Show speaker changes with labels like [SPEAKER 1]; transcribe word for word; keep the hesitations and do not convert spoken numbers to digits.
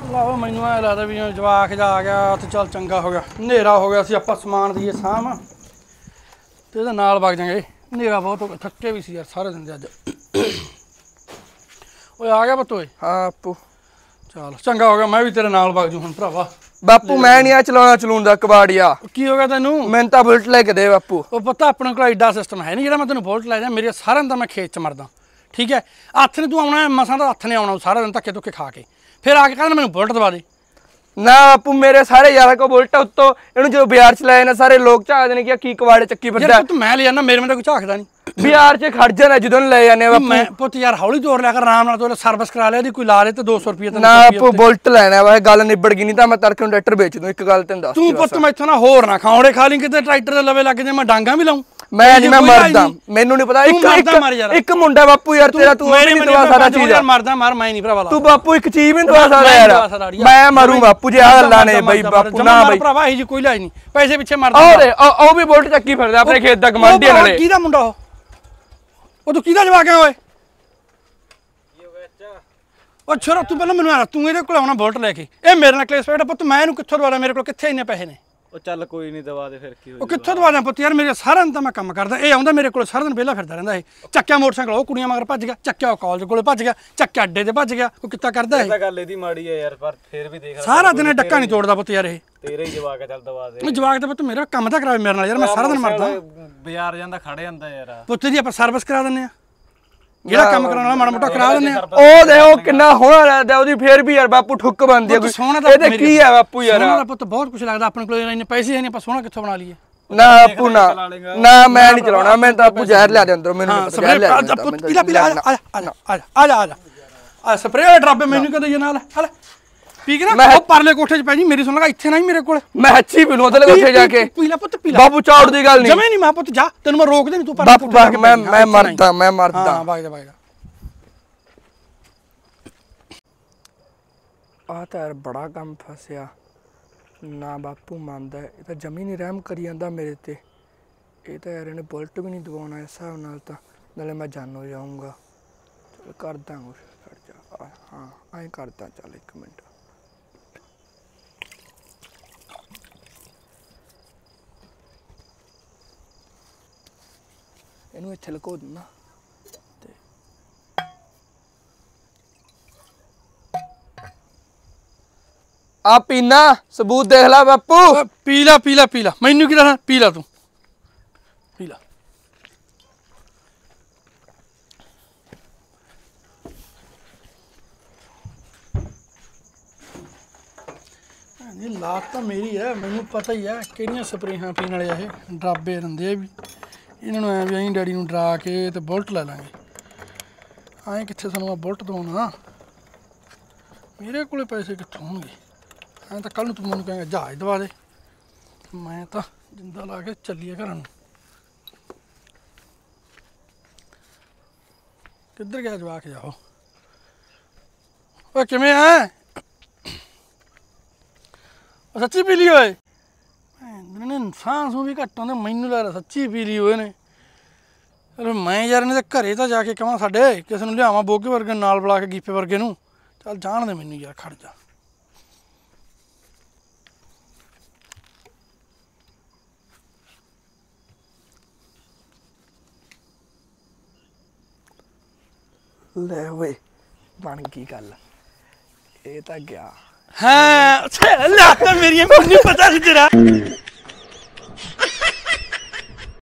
[SPEAKER 1] ਲਾਓ ਮੈਨੂੰ ਐ ਲੱਗਦਾ ਵੀ ਜਵਾਕ ਜਾ ਆ ਗਿਆ ਤੇ ਚੱਲ ਚੰਗਾ ਹੋ ਗਿਆ। ਹਨੇਰਾ ਹੋ ਗਿਆ ਸੀ, ਆਪਾਂ ਸਮਾਨ ਦੀਏ ਸਾਂਭ ਤੇ ਇਹਦੇ ਨਾਲ ਵਗ ਜਾਂਗੇ। ਹਨੇਰਾ ਬਹੁਤ ਹੋ ਗਿਆ, ਥੱਕੇ ਵੀ ਸੀ ਯਾਰ ਸਾਰੇ ਦਿਨ ਦੇ ਅੱਜ। ਓਏ ਆ ਗਿਆ ਪੁੱਤ ਓਏ।
[SPEAKER 2] ਹਾਂ ਬਾਪੂ
[SPEAKER 1] ਚੱਲ ਚੰਗਾ ਹੋ ਗਿਆ, ਮੈਂ ਵੀ ਤੇਰੇ ਨਾਲ ਵਗ ਜੂ ਹੁਣ ਭਰਾਵਾ।
[SPEAKER 2] ਬਾਪੂ ਮੈਂ ਨਹੀਂ ਆ ਚਲਾਉਣਾ ਚਲੂਣ ਦਾ ਕਬਾੜੀਆ।
[SPEAKER 1] ਕੀ ਹੋ ਗਿਆ ਤੈਨੂੰ?
[SPEAKER 2] ਮੈਨੂੰ ਤਾਂ ਬੁਲਟ ਲੈ ਕੇ ਦੇ ਬਾਪੂ।
[SPEAKER 1] ਉਹ ਪਤਾ ਆਪਣੇ ਕੋਲ ਐਡਾ ਸਿਸਟਮ ਹੈ ਨਹੀਂ ਜਿਹੜਾ ਮੈਂ ਤੈਨੂੰ ਬੁਲਟ ਲੈ ਜਾ। ਮੇਰੇ ਸਾਰਿਆਂ ਦਾ ਮੈਂ ਖੇਤ ਚ ਮਰਦਾ, ਠੀਕ ਹੈ। ਹੱਥ ਨੇ ਤੂੰ ਆਉਣਾ ਮਸਾਂ ਦਾ, ਹੱਥ ਨੇ ਆਉਣਾ ਸਾਰਾ ਦਿਨ ਧੱਕੇ ਧੁੱਕੇ ਖਾ ਕੇ, ਫਿਰ ਆ ਕੇ ਕਹਿੰਦਾ ਮੈਨੂੰ ਬੁਲਟ ਦਵਾ ਦੇ।
[SPEAKER 2] ਨਾ ਬਾਪੂ ਮੇਰੇ ਸਾਰੇ ਯਾਰਾਂ ਕੋ ਬੁਲਟ ਉੱਤੋਂ ਇਹਨੂੰ ਜਦੋਂ ਬਾਜ਼ਾਰ ਚ ਲਾਏ ਨਾ ਸਾਰੇ ਲੋਕ ਝਾਕਦੇ ਨੇ ਕਿ ਕੀ ਕਬਾੜੇ ਚੱਕੀ ਫਿਰਦਾ।
[SPEAKER 1] ਤੂੰ ਮੈਂ ਲੈ ਜਾਣਾ, ਮੇਰੇ ਮੈਂ ਤਾਂ ਕੋਈ ਝਾਕਦਾ ਨਹੀਂ।
[SPEAKER 2] ਬਾਜ਼ਾਰ ਚ ਖੜ ਜਾਣਾ ਜਦੋਂ ਲੈ ਜਾਂਦੇ ਬਾਪੂ।
[SPEAKER 1] ਮੈਂ ਪੁੱਤ ਯਾਰ ਹੌਲੀ ਤੋਰ ਲਿਆ ਕਰ, ਆਰਾਮ ਨਾਲ ਤੋਰ, ਸਰਵਿਸ ਕਰਾ ਲਿਆ, ਇਹਦੀ ਕੋਈ ਲਾ ਲੈ ਤੇ ਦੋ ਸੌ ਰੁਪਏ
[SPEAKER 2] ਨਾ ਬਾਪੂ ਬੁਲਟ ਲੈਣਾ ਵਾ, ਗੱਲ ਨਿਬੜ ਗਈ। ਨਹੀਂ ਤਾਂ ਮੈਂ ਤੜਕੇ ਨੂੰ ਟਰੈਕਟਰ ਵੇਚ ਦੂੰ। ਇੱਕ ਗੱਲ ਤੈਨੂੰ ਦੱਸ
[SPEAKER 1] ਤੂੰ ਪੁੱਤ ਮੈਥੋਂ ਨਾ ਹੋਰ ਨਾ ਖਾਉੜੇ ਖਾ ਲਈ ਕਿਤੇ ਟਰੈਕਟਰ ਦੇ ਲਵੇ ਲੱਗ ਜੇ ਮੈਂ ਡਾਂਗਾ ਵੀ ਲਾਉਂ।
[SPEAKER 2] ਮੈਂ ਨਹੀਂ, ਮੈਂ ਮਰਦਾ, ਮੈਨੂੰ ਨਹੀਂ ਪਤਾ। ਇੱਕ ਇੱਕ ਮੁੰਡਾ ਬਾਪੂ ਯਾਰ ਤੇਰਾ, ਤੂੰ
[SPEAKER 1] ਮੇਰੇ ਨਹੀਂ ਦਵਾ ਸਕਦਾ ਚੀਜ਼ ਯਾਰ। ਮਰਦਾ ਮਾਰ, ਮੈਂ ਨਹੀਂ ਭਰਾਵਾ।
[SPEAKER 2] ਤੂੰ ਬਾਪੂ ਇੱਕ ਚੀਜ਼ ਵੀ ਨਹੀਂ ਦਵਾ ਸਕਦਾ ਯਾਰ। ਮੈਂ ਮਰੂੰ ਬਾਪੂ ਜੇ ਆ ਗੱਲਾਂ ਨੇ ਬਈ ਬਾਪੂ। ਨਾ ਬਈ
[SPEAKER 1] ਭਰਾਵਾ ਇਹ ਜੀ ਕੋਈ ਲਾਈ ਨਹੀਂ, ਪੈਸੇ ਪਿੱਛੇ ਮਰਦਾ।
[SPEAKER 2] ਔਰ ਉਹ ਵੀ ਬੁਲਟ ਚੱਕੀ ਫਿਰਦਾ ਆਪਣੇ ਖੇਤ ਦਾ ਗਵਾਂਢੀਆਂ ਨਾਲੇ।
[SPEAKER 1] ਕਿਹਦਾ ਮੁੰਡਾ ਉਹ? ਉਹ ਤੂੰ ਕਿਹਦਾ ਜਵਾਕ ਹੈ ਓਏ? ਕੀ ਹੋ ਗਿਆ ਚਾਚਾ? ਉਹ ਛੋਰਾ ਤੂੰ ਪਹਿਲਾਂ ਮੈਨੂੰ ਆ, ਤੂੰ ਇਹਦੇ ਕੋਲ ਆਉਣਾ ਬੁਲਟ ਲੈ ਕੇ। ਇਹ ਮੇਰੇ ਨਾਲ ਕਲੇਸ਼ ਪੇੜਾ ਪੁੱਤ, ਮੈਂ ਇਹਨੂੰ ਕਿੱਥੋਂ ਦਵਾ ਲਾਂ? ਮੇਰੇ ਕੋਲ ਕਿੱਥੇ ਇੰਨੇ ਪੈਸੇ ਨੇ?
[SPEAKER 3] ਉਹ ਚੱਲ ਕੋਈ ਨਹੀਂ ਦਵਾ ਦੇ, ਫਿਰ ਕੀ ਹੋ।
[SPEAKER 1] ਉਹ ਕਿੱਥੋਂ ਦਵਾ ਲਾਂ ਪੁੱਤ? ਯਾਰ ਮੇਰੇ ਸਾਰਾ ਦਿਨ ਤਾਂ ਮੈਂ ਕੰਮ ਕਰਦਾ, ਇਹ ਆਉਂਦਾ ਮੇਰੇ ਕੋਲ ਸਾਰਾ ਦਿਨ ਵਿਹਲਾ ਫਿਰਦਾ ਰਹਿੰਦਾ। ਇਹ ਚੱਕਿਆ ਮੋਟਰਸਾਈਕਲ, ਉਹ ਕੁੜੀਆਂ ਮਗਰ ਭੱਜ ਗਿਆ, ਚੱਕਿਆ ਉਹ ਕਾਲਜ ਕੋਲੇ ਭੱਜ ਗਿਆ, ਚੱਕਿਆ ਅੱਡੇ ਤੇ ਭੱਜ ਗਿਆ। ਉਹ ਕਿੱਤਾ ਕਰਦਾ ਇਹ?
[SPEAKER 3] ਗੱਲ ਇਹਦੀ ਮਾੜੀ ਹੈ ਯਾਰ, ਪਰ ਫਿਰ ਵੀ ਦੇਖ
[SPEAKER 1] ਸਾਰਾ ਦਿਨ ਡੱਕਾ ਨਹੀਂ ਤੋੜਦਾ ਪੁੱਤ ਯਾਰ ਇਹ।
[SPEAKER 3] ਤੇਰੇ ਹੀ ਜਵਾਕ ਚੱਲ ਦਵਾ ਦੇ।
[SPEAKER 1] ਮੈਂ ਜਵਾਕ ਤੇ ਪੁੱਤ ਮੇਰਾ ਕੰਮ ਤਾਂ ਕਰਾਵੇ ਮੇਰੇ ਨਾਲ ਯਾਰ, ਮੈਂ ਸਾਰਾ ਦਿਨ ਮਰਦਾ।
[SPEAKER 3] ਬਾਜ਼ਾਰ ਜਾਂਦਾ ਖੜ ਜਾਂਦਾ ਯਾਰ।
[SPEAKER 1] ਪੁੱਤ ਜੀ ਆਪਾਂ ਸਰਵਿਸ ਕਰਾ ਦਿੰਦੇ ਆ, ਜਿਹੜਾ ਕੰਮ ਕਰਾਉਣ ਵਾਲਾ ਮਾੜਾ ਮੋਟਾ ਕਰਾ ਦਿੰਦੇ ਆ।
[SPEAKER 2] ਉਹ ਦੇ ਉਹ ਕਿੰਨਾ ਹੋਣਾ ਲੱਗਦਾ ਉਹਦੀ, ਫੇਰ ਵੀ ਯਾਰ ਬਾਪੂ ਠੁੱਕ ਬਣਦੀ ਆ। ਇਹਦੇ ਕੀ ਆ ਬਾਪੂ ਯਾਰ? ਸੋਹਣਾ ਦਾ ਪੁੱਤ ਬਹੁਤ ਕੁਝ ਲੱਗਦਾ, ਆਪਣੇ ਕੋਲ ਇੰਨੇ ਪੈਸੇ ਹੈ ਨਹੀਂ, ਆਪਾਂ ਸੋਹਣਾ ਕਿੱਥੋਂ ਬਣਾ ਲਈਏ? ਨਾ ਬਾਪੂ ਨਾ ਨਾ, ਮੈਂ ਨਹੀਂ ਚਲਾਉਣਾ। ਮੈਂ ਤਾਂ ਬਾਪੂ ਜ਼ਹਿਰ ਲਿਆ ਦੇ ਅੰਦਰੋਂ, ਮੈਨੂੰ ਜ਼ਹਿਰ ਲਿਆ ਦੇ।
[SPEAKER 1] ਪੀਲਾ ਪੀਲਾ ਆ ਜਾ ਆ ਜਾ ਆ ਜਾ ਆ ਜਾ ਆ ਸਪਰੇਅ ਵਾਲਾ ਡਰਾਬੇ ਮੈਨੂੰ ਕਹਿੰਦੇ ਜੀ ਨਾਲ ਹਲ ਪੀ ਕੇ ਨਾ ਉਹ ਪਰਲੇ ਕੋਠੇ 'ਚ ਪੈ ਜੀ। ਮੇਰੀ ਸੁਣ ਲਗਾ ਇੱਥੇ ਨਾ ਹੀ ਮੇਰੇ ਕੋਲ,
[SPEAKER 2] ਮੈਂ ਹੱਚੀ ਪੀ ਲੂੰ ਉਹਦੇ ਕੋਠੇ ਜਾ ਕੇ।
[SPEAKER 1] ਪੀਲਾ ਪੁੱਤ ਪੀਲਾ
[SPEAKER 2] ਬਾਪੂ ਚੌੜ ਦੀ ਗੱਲ ਨਹੀਂ
[SPEAKER 1] ਜਮੇ ਨਹੀਂ। ਮੈਂ ਪੁੱਤ ਜਾ, ਤੈਨੂੰ ਮੈਂ ਰੋਕਦੇ ਨਹੀਂ, ਤੂੰ ਪਰਲੇ ਕੋਠੇ ਜਾ ਕੇ।
[SPEAKER 2] ਮੈਂ ਮੈਂ ਮਰਦਾ, ਮੈਂ ਮਰਦਾ।
[SPEAKER 1] ਹਾਂ ਭਾਗ ਜਾ ਭਾਗ ਜਾ।
[SPEAKER 2] ਆ ਤਾਂ ਯਾਰ ਬੜਾ ਕੰਮ ਫਸਿਆ ਨਾ। ਬਾਪੂ ਮੰਨਦਾ, ਇਹ ਤਾਂ ਜਮੀ ਨਹੀਂ ਰਹਿਮ ਕਰੀ ਜਾਂਦਾ ਮੇਰੇ ਤੇ। ਇਹ ਤਾਂ ਯਾਰ ਇਹਨੇ ਬੁਲਟ ਵੀ ਨਹੀਂ ਦਵਾਉਣਾ ਇਸ ਹਿਸਾਬ ਨਾਲ, ਤਾਂ ਨਾਲੇ ਮੈਂ ਜਾਨੋ ਜਾਊਂਗਾ। ਚਲ ਕਰਦਾ ਕੁਛ, ਕਰ ਜਾ। ਹਾਂ ਐਂ ਕਰਦਾ, ਚੱਲ ਇੱਕ ਮਿੰਟ। ਇਹਨੂੰ ਇੱਥੇ ਲਕੋ ਦਿੰਦਾ। ਆ ਪੀਨਾ ਸਬੂਤ ਦੇਖ ਲੈ ਬਾਪੂ।
[SPEAKER 1] ਪੀਲਾ ਪੀਲਾ ਪੀਲਾ, ਮੈਨੂੰ ਕੀ ਦੱਸਣਾ? ਪੀਲਾ ਤੂੰ ਪੀਲਾ। ਇਹ ਲਾਤ ਤਾਂ ਮੇਰੀ ਹੈ, ਮੈਨੂੰ ਪਤਾ ਹੀ ਹੈ ਕਿਹੜੀਆਂ ਸਪਰੇਹਾਂ ਪੀਣ ਵਾਲੇ ਆ ਇਹ। ਡਰਾਬੇ ਰਹਿੰਦੇ ਆ ਵੀ ਇਹਨਾਂ ਨੂੰ, ਐ ਵੀ ਅਸੀਂ ਡੈਡੀ ਨੂੰ ਡਰਾ ਕੇ ਤੇ ਬੁਲਟ ਲੈ ਲਾਂਗੇ। ਐਂ ਕਿੱਥੇ ਸਾਨੂੰ ਆ ਬੁਲਟ ਦਵਾਉਣਾ? ਮੇਰੇ ਕੋਲੇ ਪੈਸੇ ਕਿੱਥੋਂ ਹੋਣਗੇ? ਐਂ ਤਾਂ ਕੱਲ ਨੂੰ ਤੂੰ ਮੈਨੂੰ ਕਹੇਂਗਾ ਜਹਾਜ਼ ਦਵਾ ਦੇ। ਮੈਂ ਤਾਂ ਜਿੰਦਾ ਲਾ ਕੇ ਚੱਲੀਏ ਘਰਾਂ ਨੂੰ। ਕਿੱਧਰ ਗਿਆ ਜਵਾਕ? ਜਾਓ ਓਏ ਕਿਵੇਂ ਐ? ਸੱਚੀ ਪੀ ਲਈ ਓਏ? ਇਹਨੇ ਸਾਹ ਸੂ ਵੀ ਘੱਟ ਆਉਂਦੇ, ਮੈਨੂੰ ਲੱਗਦਾ ਸੱਚੀ ਪੀ ਲਈ ਹੋਏ ਨੇ। ਚਲੋ ਮੈਂ ਯਾਰ ਇਹਨੇ ਤਾਂ ਘਰੇ ਤਾਂ ਜਾ ਕੇ ਕਹਾਂ ਸਾਡੇ ਕਿਸੇ ਨੂੰ ਲਿਆਵਾਂ ਬੋਗੇ ਵਰਗੇ ਨਾਲ ਬੁਲਾ ਕੇ, ਗੀਪੇ ਵਰਗੇ ਨੂੰ। ਚੱਲ ਜਾਣ ਦੇ ਮੈਨੂੰ ਯਾਰ, ਖੜ ਜਾ।
[SPEAKER 2] ਲੈ ਓਏ ਬਣ ਗਈ ਗੱਲ, ਇਹ ਤਾਂ ਗਿਆ।
[SPEAKER 1] ਹਾਂ ਲੈ ਤਾਂ ਮੇਰੀਆਂ, ਮੈਨੂੰ ਪਤਾ ਸੀ ਤੇਰਾ।